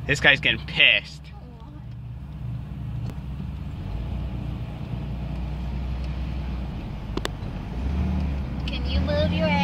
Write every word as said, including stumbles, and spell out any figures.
This guy's getting pissed. Can you move your